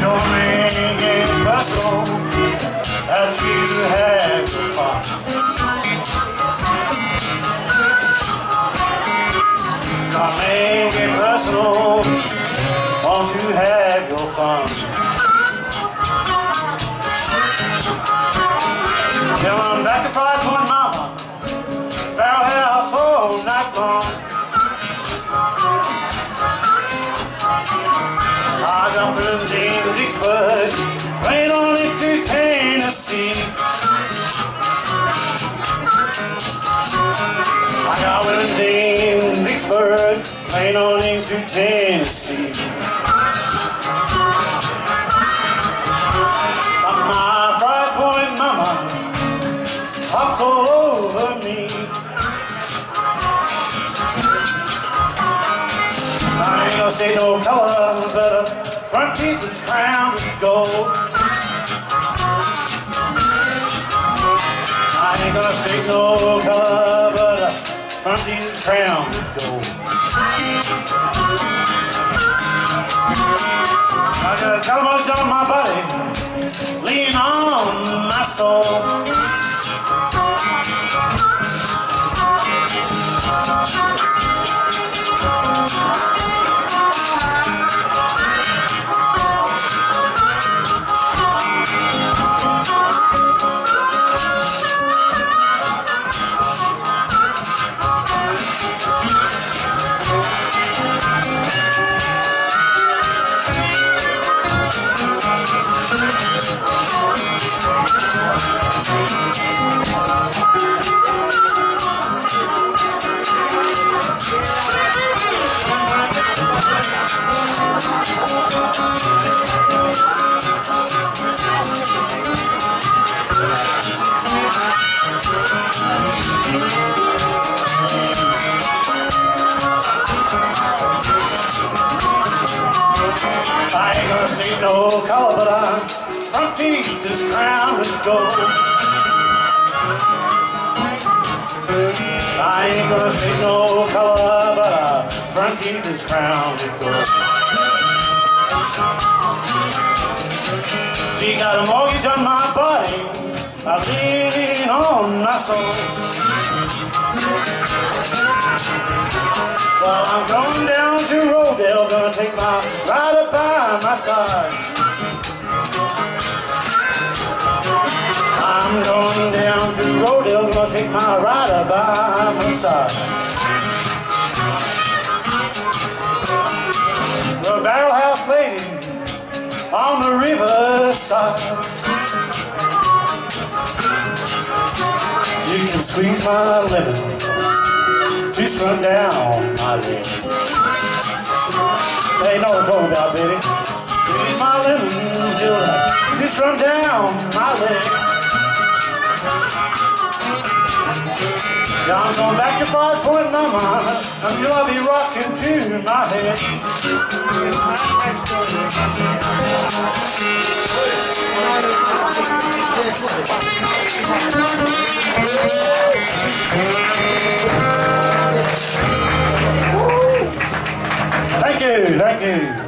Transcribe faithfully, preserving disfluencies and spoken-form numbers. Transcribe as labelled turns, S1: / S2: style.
S1: Don't make it personal that you have your fun. Don't make it personal, won't you have your fun? Till I'm back to Fried Point Mama, barrel house all night long. I got rooms in Vicksburg, right on into Tennessee. I got rooms in Vicksburg, right on into Tennessee. But my Fried Point Mama hops all over me. I ain't gonna say no color, but her front teeth is crowned with gold. I ain't gonna say no color, but her front teeth is crowned with gold. I got a calamus on my body, lean on my soul. I ain't gonna state no color, but I'm front teeth is crowned with gold. I ain't gonna state no color, but our front teeth is crowned with gold. She got a mortgage on my body, I'm leaning on my soul. Well, I'm going down to Rodale, gonna take my rider by my side. I'm going down to Rodale, gonna take my rider by my side. The barrel house lady on the Riverside. You can squeeze my lemon, just run down my leg. Hey, know what I'm talking about, baby. Squeeze my lemon, just run down my leg. Yeah, I'm going back to Fried Point Mama until I be rocking to my head. Thank you, thank you.